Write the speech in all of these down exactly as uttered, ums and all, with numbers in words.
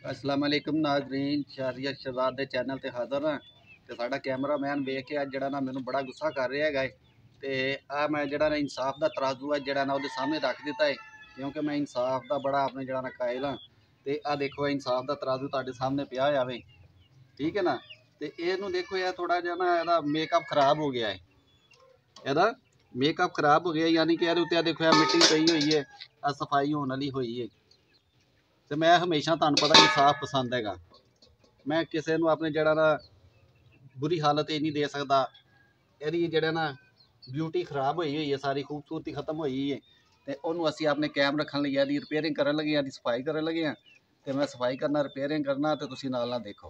अस्सलाम वालेकुम नाजरीन, शहरियत शहजाद के चैनल ते हाज़र हाँ। तो साडा कैमरामैन वेख के अज जड़ा ना मैनू बड़ा गुस्सा कर रहा है। तो आ मैं जड़ा ना इंसाफ का तराजू है जड़ा ना वो सामने रख दिता है, क्योंकि मैं इंसाफ का बड़ा अपने जड़ा ना कायल हाँ। तो आ देखो इंसाफ का तराजू तुहाडे सामने पिया होया वे, ठीक है ना। तो ये देखो यार थोड़ा जहा ना यदा मेकअप खराब हो गया है, यदा मेकअप खराब हो गया, यानी कि यार उत्ते देखो यार मिट्टी पई हुई है, आ सफाई होने वाली हुई है। तो मैं हमेशा तुहानू पता इंसाफ पसंद हैगा, मैं किसी को अपने जड़ा ना बुरी हालत ही नहीं दे सकता। यदि जड़ा ना ब्यूटी खराब हुई हुई है, सारी खूबसूरती खत्म हुई है, तो उन्होंने असी अपने कैम रखने लगे, यदि रिपेयरिंग कर लगे, यदि सफाई कर लगे हैं। तो मैं सफाई करना रिपेयरिंग करना, तो तुम नाल ना देखो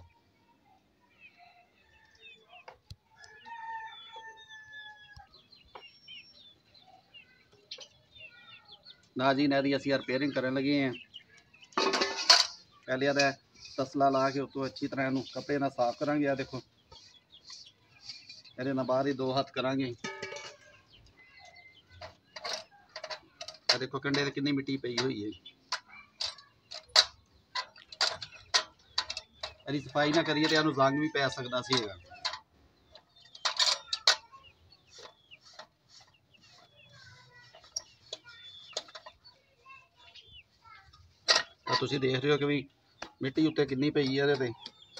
ना जी। ना यदि असी रिपेयरिंग कर लगे हैं, पहले यद तसला ला के उतो अच्छी तरह इनू कपड़े ना साफ करा। देखो ये ना बाहर ही दो हाथ करा। देखो कंडे कितनी मिट्टी पई हुई है, यदि सफाई ना करिए तो जंग भी पै सकता सी। तुम देख रहे हो कि भी मिट्टी उत्ते कितनी पई है। ये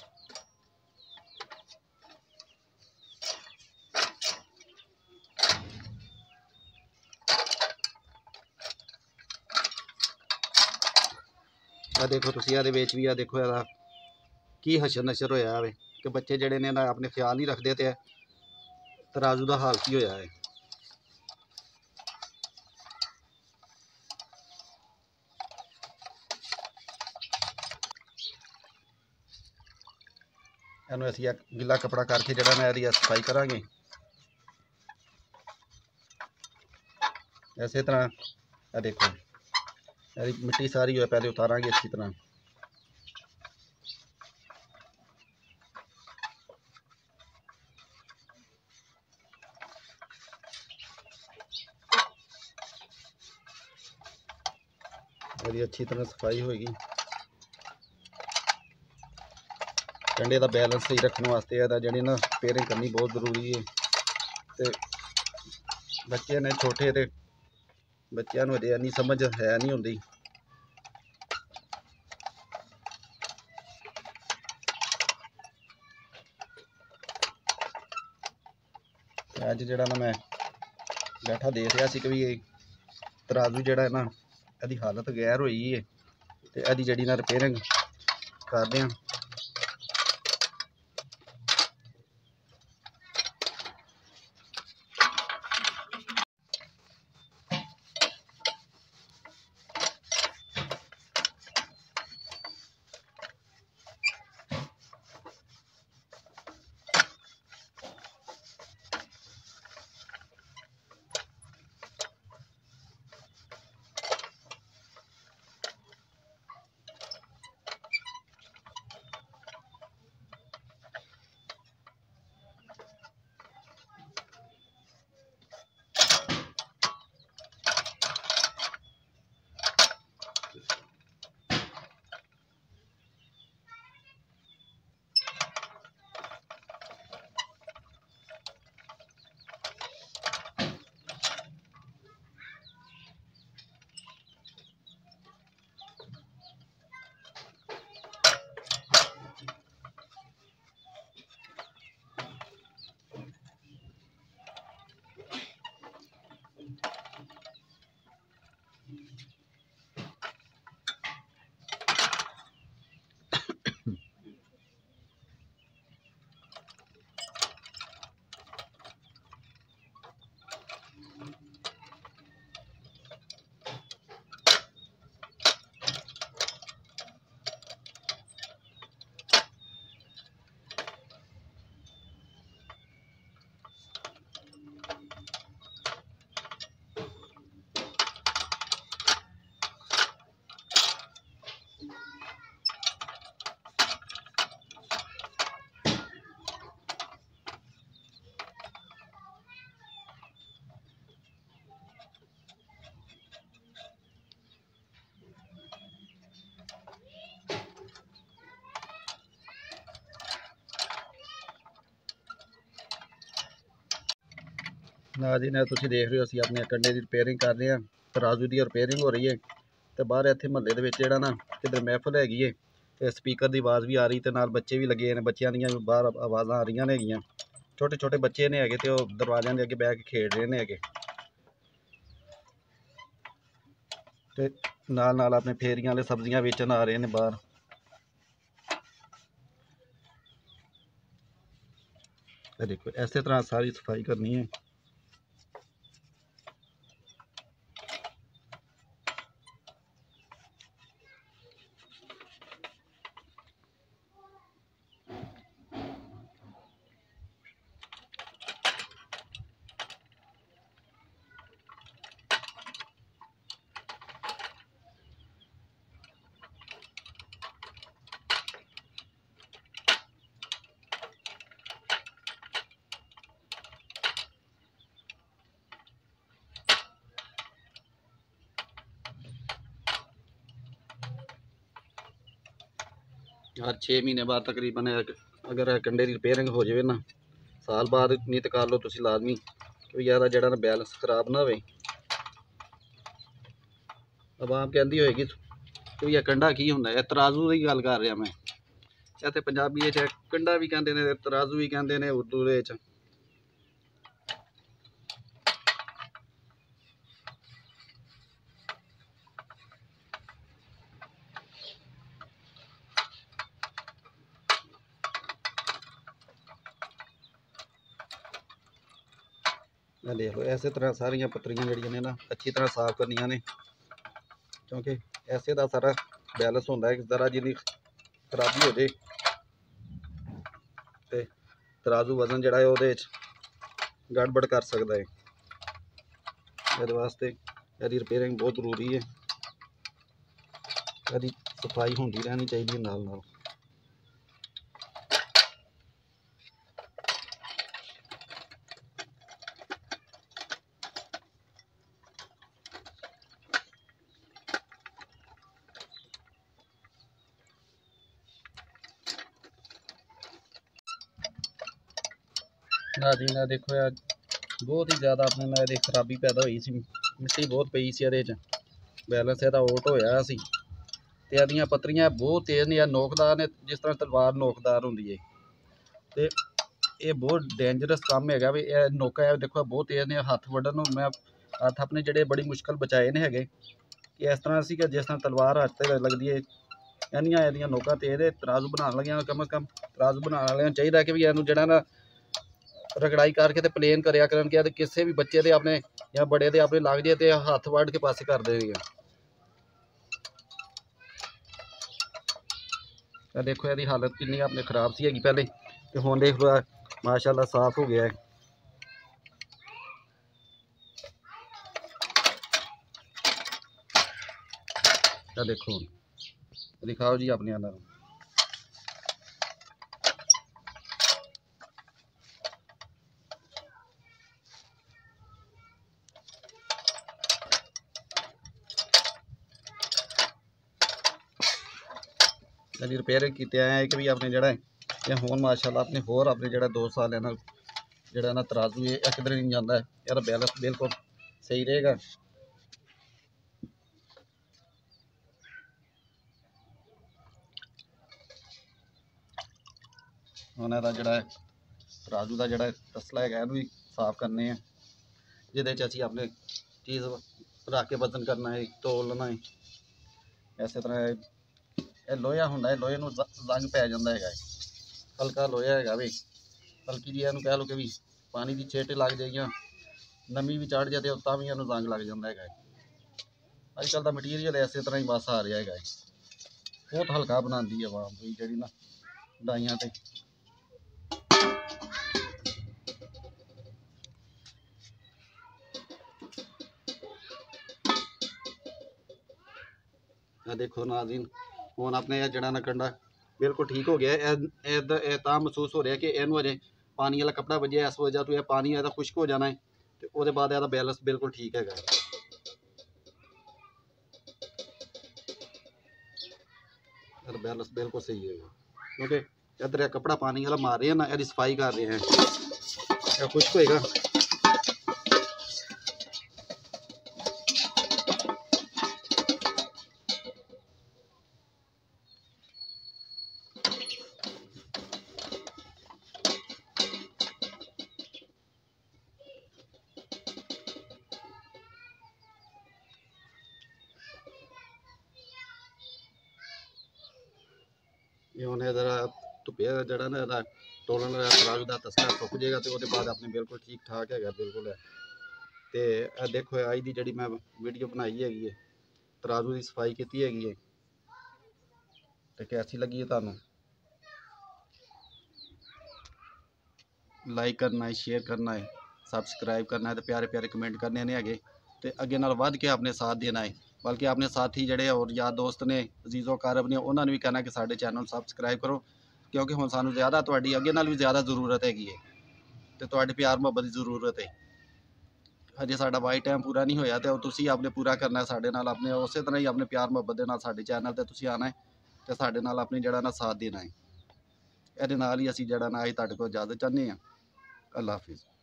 आ देखो तुम ये भी आ देखो यदा की हशर नशर होया है कि बच्चे जड़े ने ना अपने ख्याल नहीं रखते। तो तराजू का हाल की होया है। इनू असी गिला कपड़ा करके जड़ा ना यदि सफाई करा। इस तरह देखो यदि मिट्टी सारी हो पहले उतारा अच्छी तरह। यदि अच्छी तरह सफाई होगी, कंडे का बैलेंस सही रखने वास्ते जी ना रिपेयरिंग करनी बहुत जरूरी है। तो बच्चे ने छोटे तो बच्चों अजे इन्नी समझ है नहीं होंगी। अज जड़ा ना मैं बैठा देख रहा कि भी तराजू जड़ा ना यदि हालत गैर हुई है, तो यदि जड़ी ना रिपेयरिंग करते हैं। ਨਾ ਜੀ ਨਾ ਤੁਸੀਂ ਦੇਖ ਰਹੇ ਹੋ ਅਸੀਂ ਆਪਣੇ ਕੰਡੇ ਦੀ ਰਿਪੇਅਰਿੰਗ ਕਰ ਰਹੇ ਹਾਂ। ਤਰਾਜ਼ੂ ਦੀ ਰਿਪੇਅਰਿੰਗ ਹੋ ਰਹੀ ਹੈ ਤੇ ਬਾਹਰ ਇੱਥੇ ਮਹੱਲੇ ਦੇ ਵਿੱਚ ਜਿਹੜਾ ਨਾ ਕਿਧਰ ਮਹਿਫਲ ਹੈਗੀ ਹੈ ਤੇ ਸਪੀਕਰ ਦੀ ਆਵਾਜ਼ ਵੀ ਆ ਰਹੀ ਤੇ ਨਾਲ ਬੱਚੇ ਵੀ ਲੱਗੇ ਨੇ, ਬੱਚਿਆਂ ਦੀਆਂ ਵੀ ਬਾਹਰ ਆਵਾਜ਼ਾਂ ਆ ਰਹੀਆਂ ਨੇ ਹੈਗੀਆਂ। ਛੋਟੇ ਛੋਟੇ ਬੱਚੇ ਨੇ ਹੈਗੇ ਤੇ ਉਹ ਦਰਵਾਜ਼ਿਆਂ ਦੇ ਅੱਗੇ ਬਹਿ ਕੇ ਖੇਡ ਰਹੇ ਨੇ ਹੈਗੇ ਤੇ ਨਾਲ ਨਾਲ ਆਪਣੇ ਫੇਰੀਆਂ ਵਾਲੇ ਸਬਜ਼ੀਆਂ ਵੇਚਣ ਆ ਰਹੇ ਨੇ ਬਾਹਰ। ਇਹ ਦੇਖੋ ਇਸੇ ਤਰ੍ਹਾਂ ਸਾਰੀ ਸਫਾਈ ਕਰਨੀ ਹੈ। हर छे महीने बाद तकरीबन अगर कंडे की रिपेयरिंग हो जाए ना, साल बाद नहीं तो कर लो तुसी लाजमी, क्योंकि यार जड़ा ना बैलेंस खराब ना हो। अब आप कहती होएगी कि यह कंडा की होंगे, यह तराजू की गल कर रहा मैं। इतने पंजाबी कंडा भी कहते हैं, तराजू भी कहते हैं उर्दू दे। देख लो इस तरह सारिया पत्रियां जड़ियां ने ना अच्छी तरह साफ करनिया ने, क्योंकि ऐसे का सारा बैलेंस होंदा है। जरा जी खराबी हो जाए तो तराजू वजन जड़ा है वो गड़बड़ कर सकता है। ये वास्ते यदि रिपेयरिंग बहुत जरूरी है, यदि सफाई होती रहनी चाहिए नाल नाल। ना जी ना देखो यार बहुत ही ज़्यादा अपने ना ये खराबी पैदा हुई सी, मिट्टी बहुत पई सी ये, बैलेंस यदा आउट होया सी ते इहदियां पत्रियां बहुत तेज़ ने, नोकदार ने, जिस तरह तलवार नोकदार होंदी है। ते ये बहुत डेंजरस काम है भी, यह नोका है देखो बहुत तेज़ ने, हथ वड्डन मैं हथ अपने जड़े बड़ी मुश्किल बचाए ने है कि इस तरह से कि जिस तरह तलवार हथ से लगती है। इन्नियां इहदियां नोका तेज़ है, तराजू बनाने लगियां कम अज़ कम तराजू बनाने वाले चाहिए कि भी इनू जड़ा ना रगड़ाई करके तो प्लेन करया करन के किसी भी बच्चे दे अपने या बड़े दे अपने लग जाए तो हथ वढ़ के पासे कर देंगे। देखो यदि हालत कितनी अपने खराब सी हैगी पहले, तो हुण देख लो माशाल्लाह साफ हो गया है। देखो दिखाओ जी अपने अंदर यदि रिपेयर किए हैं कि भी अपने जड़ा या होन माशाल्लाह अपने होर अपने जड़ा दो साल है ना जड़ा ना तराजू है किधर नहीं जाता है यार, बैलेंस बिल्कुल सही रहेगा। उन्हें दा जड़ा तराजू का जड़ा तसला है इनू भी साफ करने हैं, जिहदे च असीं अपने चीज़ रख के वजन करना है, तोलना है। इस तरह यह लोहा होंदा है, लोहे नूं जंग पै जांदा है, हल्का लोहा है भी, हल्की जी इहनूं कह लो कि भी पानी की छेट लग जाए, नमी भी चढ़ जाए तो भी इहनूं जंग लग जाता है। अजकल का मटीरियल इस तरह ही बस आ रहा है, बहुत हल्का बनाती है आवाम जी ना डाइयां ते। देखो नाज़रीन हुण अपने जड़ा ना कंडा बिल्कुल ठीक हो गया है। तां महसूस हो रहा है कि इनू अजे पानी वाला कपड़ा वजह, इस वजह तो यह पानी यदा खुश्क हो जाना है तो वो बाद यदा बैलेंस बिल्कुल ठीक है। बैलेंस बिल्कुल सही है क्योंकि इधर यह कपड़ा पानी वाला मार रहे हैं ना, यदि सफाई कर रहे हैं, यह खुश्क होएगा ਇਹ ਹੁਣ ਇਹਦਾ ਧੁੱਪੇ ਜਿਹੜਾ ਨਾ ਇਹਦਾ ਤੋਲਣ ਦਾ ਤਰਾਜ਼ੂ ਦਾ ਤਸਲਾ ਸੁੱਕ ਜਾਏਗਾ ਤੇ ਉਹਦੇ ਬਾਅਦ ਆਪਣੇ ਬਿਲਕੁਲ ਠੀਕ ਠਾਕ ਹੈਗਾ ਬਿਲਕੁਲ ਹੈ। ਤੇ ਇਹ ਦੇਖੋ ਅੱਜ ਦੀ ਜਿਹੜੀ ਮੈਂ ਵੀਡੀਓ ਬਣਾਈ ਹੈਗੀ ਹੈ ਤਰਾਜ਼ੂ ਦੀ ਸਫਾਈ ਕੀਤੀ ਹੈਗੀ ਹੈ ਤੇ ਕੈਸੀ ਲੱਗੀ ਹੈ ਤੁਹਾਨੂੰ। ਲਾਈਕ ਕਰਨਾ ਹੈ, शेयर करना है, सब्सक्राइब करना है, तो प्यारे प्यारे कमेंट करने नहीं है तो अगे नाल वध के अपने साथ देना है। बल्कि अपने साथी जड़े और यार दोस्त ने अजीज़ो कारब ने उन्होंने भी कहना कि साढ़े चैनल सबसक्राइब करो क्योंकि हुण सानू ज़्यादा तुहाडी अगे नाल भी ज़्यादा जरूरत हैगी है तो तुहाडे प्यार मुहब्बत की जरूरत है। हजे साडा वाई टाइम पूरा नहीं होया तो तुसीं आपने पूरा करना है साडे नाल अपने उस तरह ही अपने प्यार मुहब्बत दे नाल साडे चैनल ते तुसीं आना है तो साडे नाल अपनी जड़ा ना साथ देना है। ਇਹਦੇ ਨਾਲ ਹੀ ਅਸੀਂ ਜਿਹੜਾ ਨਾ ਅੱਜ ਤੁਹਾਡੇ ਕੋਲ ਇਜਾਜ਼ਤ ਚਾਹੁੰਦੇ ਹਾਂ। अल्लाह हाफिज़।